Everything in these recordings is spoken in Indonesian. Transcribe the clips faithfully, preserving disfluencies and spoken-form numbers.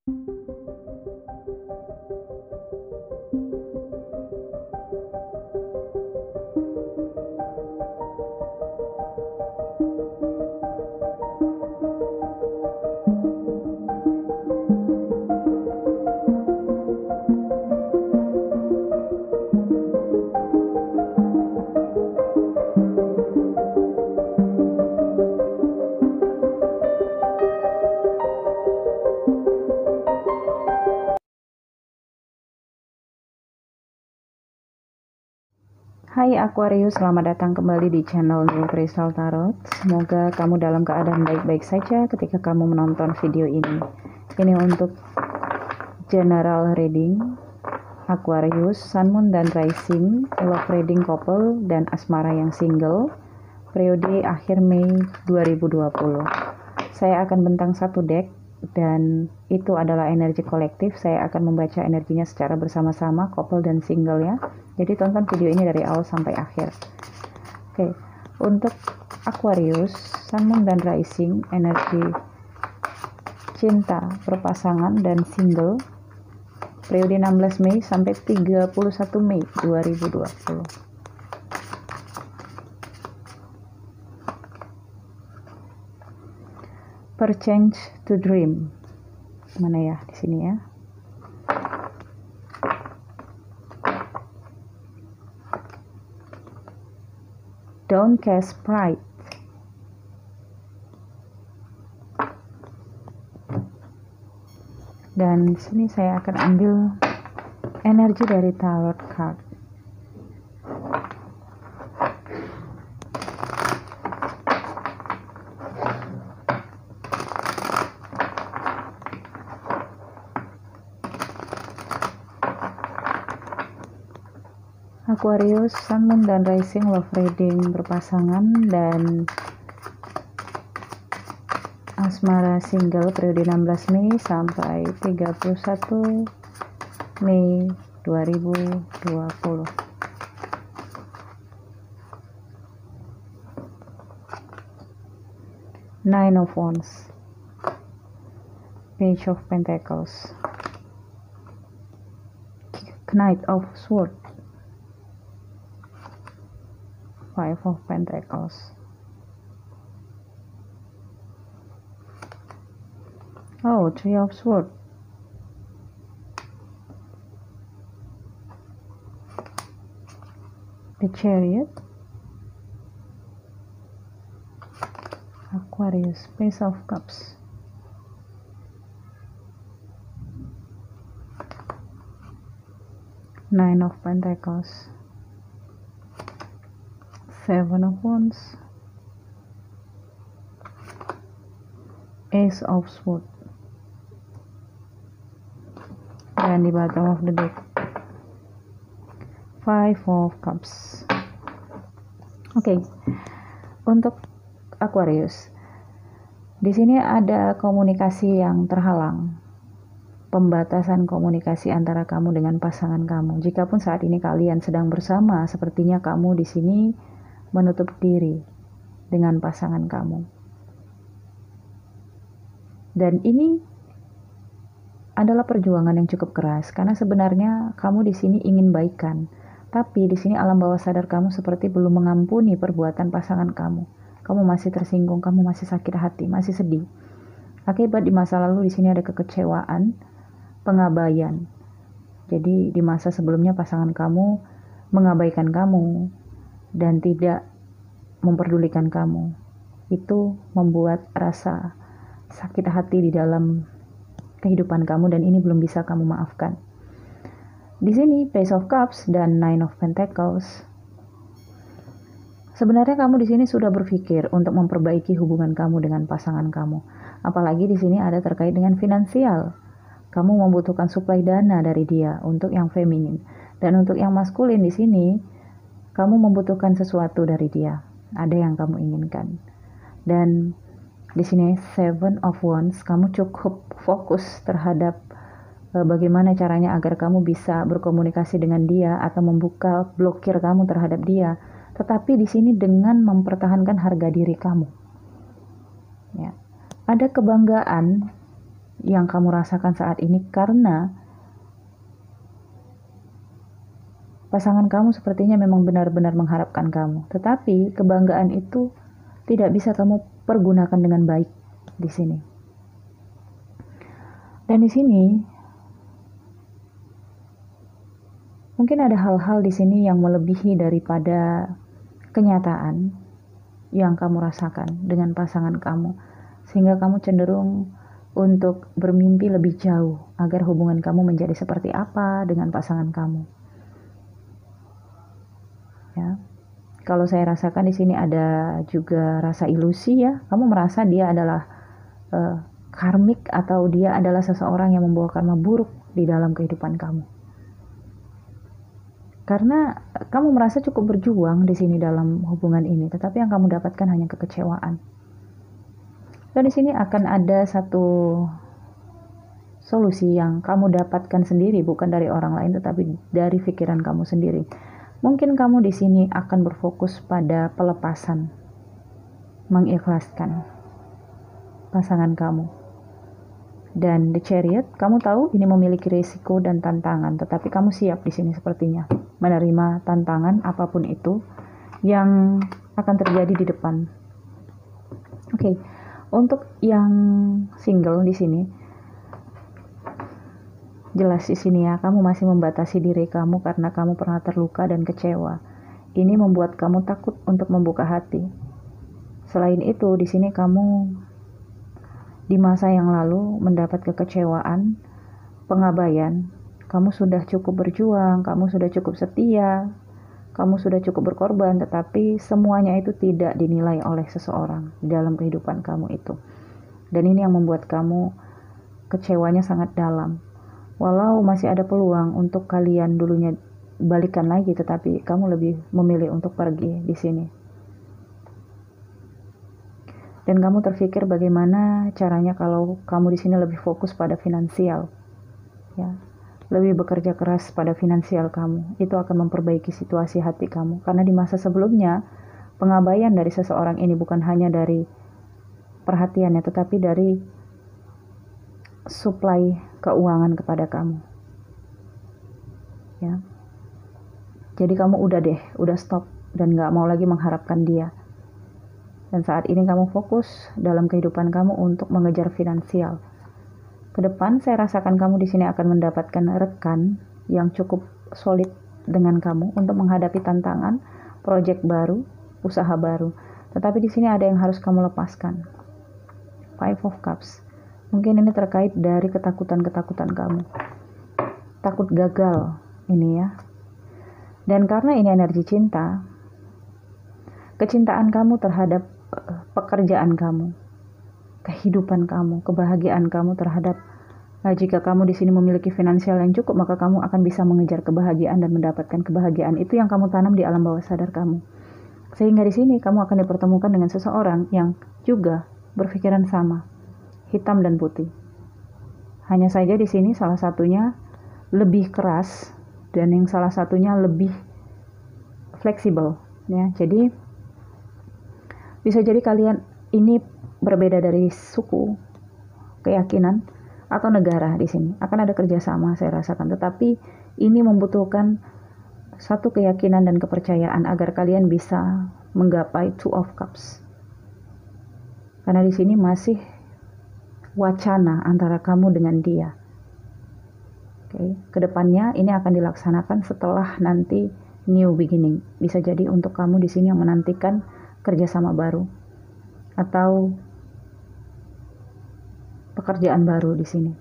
Hai Aquarius, selamat datang kembali di channel New Crystal Tarot. Semoga kamu dalam keadaan baik-baik saja ketika kamu menonton video ini. Ini untuk general reading Aquarius, Sun, Moon, dan Rising, love reading couple, dan asmara yang single, periode akhir Mei dua ribu dua puluh. Saya akan bentang satu deck, dan itu adalah energi kolektif. Saya akan membaca energinya secara bersama-sama, couple dan single ya. Jadi tonton video ini dari awal sampai akhir. Oke, untuk Aquarius, Sun, Moon, dan Rising, energi cinta, berpasangan, dan single, periode enam belas Mei sampai tiga puluh satu Mei dua ribu dua puluh. Per change to dream. Mana ya di sini ya? Don't cast pride. Dan di sini saya akan ambil energi dari tarot card. Aquarius, Sun, Moon, dan Rising, love reading berpasangan, dan asmara single, periode enam belas Mei sampai tiga puluh satu Mei dua ribu dua puluh. Nine of Wands, Page of Pentacles, Knight of Swords, Five of Pentacles, oh, Three of Swords, the Chariot, Aquarius, Page of Cups, Nine of Pentacles, Seven of Wands, Ace of Swords, dan di bottom of the deck Five of Cups. Oke, okay. Untuk Aquarius, di sini ada komunikasi yang terhalang, pembatasan komunikasi antara kamu dengan pasangan kamu. Jikapun saat ini kalian sedang bersama, sepertinya kamu di sini menutup diri dengan pasangan kamu. Dan ini adalah perjuangan yang cukup keras, karena sebenarnya kamu di sini ingin baikan, tapi di sini alam bawah sadar kamu seperti belum mengampuni perbuatan pasangan kamu. Kamu masih tersinggung, kamu masih sakit hati, masih sedih. Akibat di masa lalu di sini ada kekecewaan, pengabaian. Jadi di masa sebelumnya pasangan kamu mengabaikan kamu dan tidak memperdulikan kamu. Itu membuat rasa sakit hati di dalam kehidupan kamu, dan ini belum bisa kamu maafkan. Di sini Page of Cups dan Nine of Pentacles. Sebenarnya kamu di sini sudah berpikir untuk memperbaiki hubungan kamu dengan pasangan kamu. Apalagi di sini ada terkait dengan finansial. Kamu membutuhkan suplai dana dari dia untuk yang feminin, dan untuk yang maskulin di sini kamu membutuhkan sesuatu dari dia. Ada yang kamu inginkan. Dan di sini Seven of Wands, kamu cukup fokus terhadap e, bagaimana caranya agar kamu bisa berkomunikasi dengan dia atau membuka blokir kamu terhadap dia. Tetapi di sini dengan mempertahankan harga diri kamu. Ya. Ada kebanggaan yang kamu rasakan saat ini karena pasangan kamu sepertinya memang benar-benar mengharapkan kamu. Tetapi kebanggaan itu tidak bisa kamu pergunakan dengan baik di sini. Dan di sini mungkin ada hal-hal di sini yang melebihi daripada kenyataan yang kamu rasakan dengan pasangan kamu, sehingga kamu cenderung untuk bermimpi lebih jauh agar hubungan kamu menjadi seperti apa dengan pasangan kamu. Ya, kalau saya rasakan di sini ada juga rasa ilusi ya. Kamu merasa dia adalah uh, karmik atau dia adalah seseorang yang membawa karma buruk di dalam kehidupan kamu. Karena kamu merasa cukup berjuang di sini dalam hubungan ini, tetapi yang kamu dapatkan hanya kekecewaan. Dan di sini akan ada satu solusi yang kamu dapatkan sendiri, bukan dari orang lain, tetapi dari pikiran kamu sendiri. Mungkin kamu di sini akan berfokus pada pelepasan, mengikhlaskan pasangan kamu. Dan the Chariot, kamu tahu ini memiliki risiko dan tantangan, tetapi kamu siap di sini sepertinya menerima tantangan apapun itu yang akan terjadi di depan. Oke, okay. Untuk yang single di sini, jelas di sini ya, kamu masih membatasi diri kamu karena kamu pernah terluka dan kecewa. Ini membuat kamu takut untuk membuka hati. Selain itu, di sini kamu di masa yang lalu mendapat kekecewaan, pengabaian. Kamu sudah cukup berjuang, kamu sudah cukup setia, kamu sudah cukup berkorban, tetapi semuanya itu tidak dinilai oleh seseorang di dalam kehidupan kamu itu. Dan ini yang membuat kamu kecewanya sangat dalam. Walau masih ada peluang untuk kalian dulunya balikan lagi, tetapi kamu lebih memilih untuk pergi di sini. Dan kamu terpikir bagaimana caranya kalau kamu di sini lebih fokus pada finansial, ya, lebih bekerja keras pada finansial kamu. Itu akan memperbaiki situasi hati kamu. Karena di masa sebelumnya pengabaian dari seseorang ini bukan hanya dari perhatiannya, tetapi dari suplai keuangan kepada kamu, ya. Jadi kamu udah deh, udah stop dan gak mau lagi mengharapkan dia. Dan saat ini kamu fokus dalam kehidupan kamu untuk mengejar finansial. Kedepan saya rasakan kamu di sini akan mendapatkan rekan yang cukup solid dengan kamu untuk menghadapi tantangan, proyek baru, usaha baru. Tetapi di sini ada yang harus kamu lepaskan. Five of Cups. Mungkin ini terkait dari ketakutan-ketakutan kamu. Takut gagal ini ya. Dan karena ini energi cinta, kecintaan kamu terhadap pekerjaan kamu, kehidupan kamu, kebahagiaan kamu terhadap, nah, jika kamu di sini memiliki finansial yang cukup, maka kamu akan bisa mengejar kebahagiaan dan mendapatkan kebahagiaan itu yang kamu tanam di alam bawah sadar kamu. Sehingga di sini kamu akan dipertemukan dengan seseorang yang juga berpikiran sama, hitam dan putih. Hanya saja di sini salah satunya lebih keras dan yang salah satunya lebih fleksibel, ya. Jadi bisa jadi kalian ini berbeda dari suku, keyakinan atau negara di sini. Akan ada kerjasama saya rasakan, tetapi ini membutuhkan satu keyakinan dan kepercayaan agar kalian bisa menggapai Two of Cups. Karena di sini masih wacana antara kamu dengan dia. Oke, okay. Kedepannya ini akan dilaksanakan setelah nanti new beginning. Bisa jadi untuk kamu di sini yang menantikan kerjasama baru atau pekerjaan baru di sini.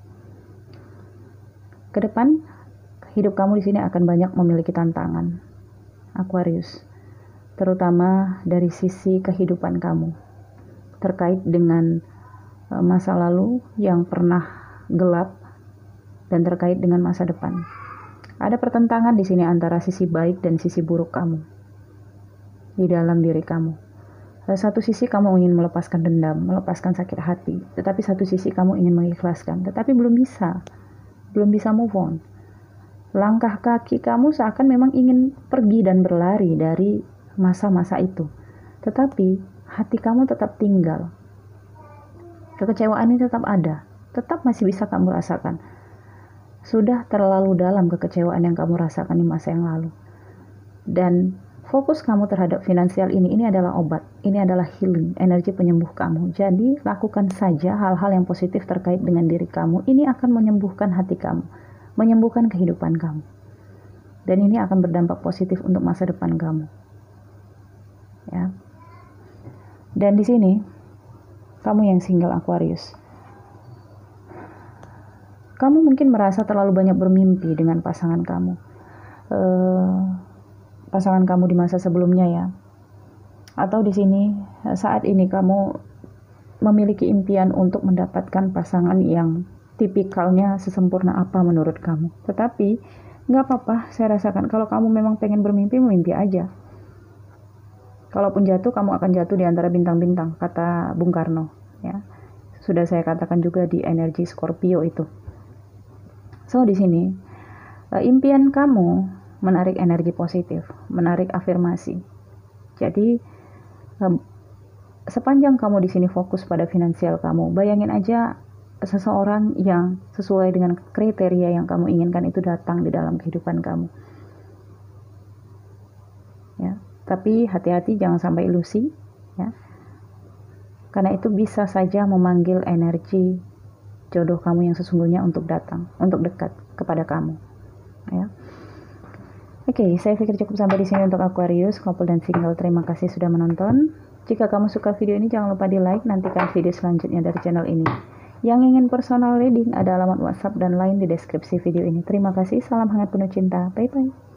Kedepan hidup kamu di sini akan banyak memiliki tantangan, Aquarius, terutama dari sisi kehidupan kamu terkait dengan masa lalu yang pernah gelap dan terkait dengan masa depan. Ada pertentangan di sini antara sisi baik dan sisi buruk kamu di dalam diri kamu. Satu sisi kamu ingin melepaskan dendam, melepaskan sakit hati, tetapi satu sisi kamu ingin mengikhlaskan, tetapi belum bisa, belum bisa move on. Langkah kaki kamu seakan memang ingin pergi dan berlari dari masa-masa itu, tetapi hati kamu tetap tinggal. Kekecewaan ini tetap ada. tetap masih bisa kamu rasakan. Sudah terlalu dalam kekecewaan yang kamu rasakan di masa yang lalu. Dan fokus kamu terhadap finansial ini, ini adalah obat, ini adalah healing, energi penyembuh kamu. Jadi lakukan saja hal-hal yang positif terkait dengan diri kamu. Ini akan menyembuhkan hati kamu, menyembuhkan kehidupan kamu. Dan ini akan berdampak positif untuk masa depan kamu. Ya. Dan di sini, kamu yang single Aquarius, kamu mungkin merasa terlalu banyak bermimpi dengan pasangan kamu. Uh, pasangan kamu di masa sebelumnya ya. Atau di sini, saat ini kamu memiliki impian untuk mendapatkan pasangan yang tipikalnya sesempurna apa menurut kamu. Tetapi, nggak apa-apa, saya rasakan kalau kamu memang pengen bermimpi, mimpi aja. Kalaupun jatuh, kamu akan jatuh di antara bintang-bintang, kata Bung Karno. Ya. Sudah saya katakan juga di energi Scorpio itu. So di sini uh, impian kamu menarik energi positif, menarik afirmasi. Jadi uh, sepanjang kamu di sini fokus pada finansial kamu, bayangin aja seseorang yang sesuai dengan kriteria yang kamu inginkan itu datang di dalam kehidupan kamu. Ya, tapi hati-hati jangan sampai ilusi, ya. Karena itu bisa saja memanggil energi jodoh kamu yang sesungguhnya untuk datang, untuk dekat kepada kamu. Ya. Oke, okay, saya pikir cukup sampai di sini untuk Aquarius, couple dan single. Terima kasih sudah menonton. Jika kamu suka video ini, jangan lupa di like. Nantikan video selanjutnya dari channel ini. Yang ingin personal reading, ada alamat WhatsApp dan line di deskripsi video ini. Terima kasih, salam hangat penuh cinta. Bye bye.